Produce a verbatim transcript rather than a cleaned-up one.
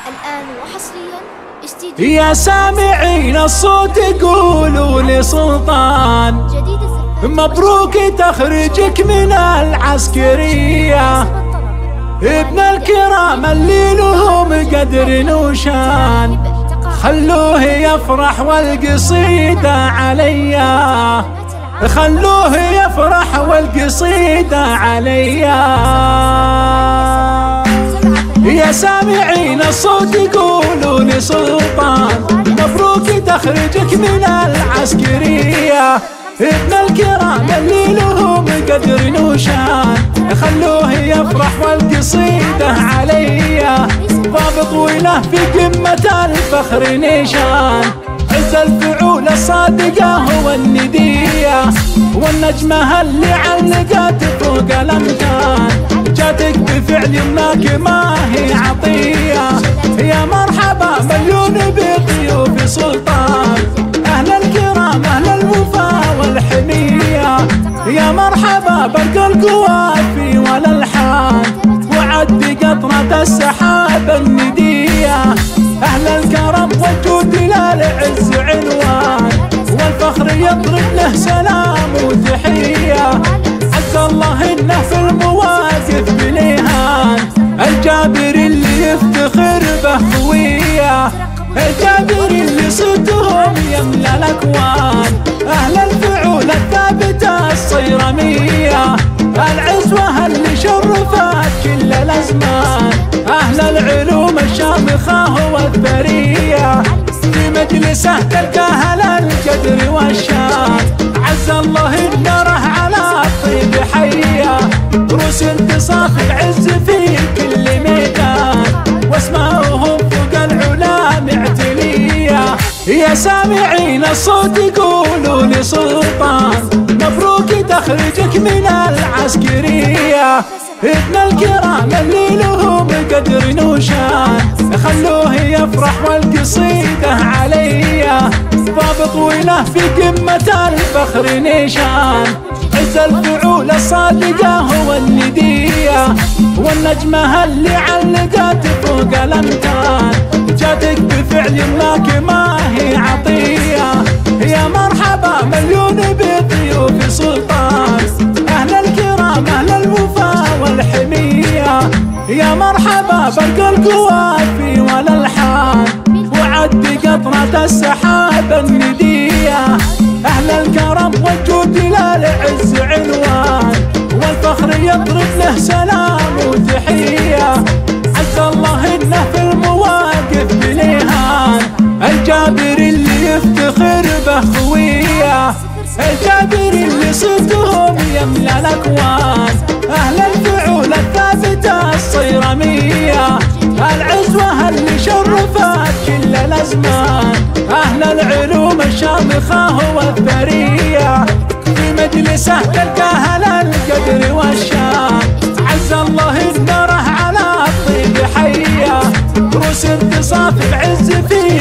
الآن وحصريا استديو يا سامعين الصوت قولوا لسلطان مبروك تخرجك من العسكرية، ابن الكرام اللي لهم قدر وشان، خلوه يفرح والقصيدة عليا، خلوه يفرح والقصيدة عليا. يا سامعين الصوت قولوا لسلطان مبروك تخرجك من العسكرية، ابن الكرام اللي لهم قدر وشان، خلوه يفرح والقصيدة عليا. ضابط وله في قمة الفخر نيشان، عز الفعول الصادقة هو الندية، والنجمة اللي علقت فوق الأمكان، جاتك بفعل منك ما هي عطية. يا مرحبا مليون بضيوف سلطان، أهل الكرام أهل الوفا والحمية، يا مرحبا برق القوافي والألحان، وعد قطرة السحاب الندية، أهل الكرم والجود للعز عنوان، والفخر يضرب له سلام وتحية. عز الله إنه في المواقف بليهان، الجابر اللي يفتخر به خوية، الجابر اللي صدهم يملى الأكوان، أهل الفعول الثابتة الصيرمية، العزوة اللي شرفت كل الأزمان، أهل العلوم الشامخة والثرية، في مجلسه تلقاه القدر والشان، عز الله النره على الطيب حية، روس انتصاف العز في كل ميدان، واسماؤهم فوق العلا معتلية. يا سامعين الصوت قولوا لسلطان مبروك تخرجك من العسكرية، ابن الكرام اللي لهم قدر وشان، خلوه يفرح والقصيدة عليا. ضابط وله في قمة الفخر نيشان، عز الفعول الصادقة هو الندية، والنجمة اللي علقت فوق الأمكان، جاتك بفعل منك ما هي عطية. يا مرحبا مليون بضيوف سلطان، أهل الكرام أهل الوفا والحمية، يا مرحبا برق القوافي والألحان، وعد قطرة السحاب الندية، أهل الكرم والجود للعز عنوان، والفخر يضرب له سلام وتحية. عز الله إنه في المواقف بليهان، الجابر اللي يفتخر به خوية، الجابر اللي صدهم يملى الأكوان، أهل الفعول الثابتة الصيرمية، العزوة اللي شرفت كل الأزمان، أهل العلوم الشامخة والثرية، في مجلسه تلقاه القدر والشان، عز الله النره على الطيب حية، روس انتصاف العز في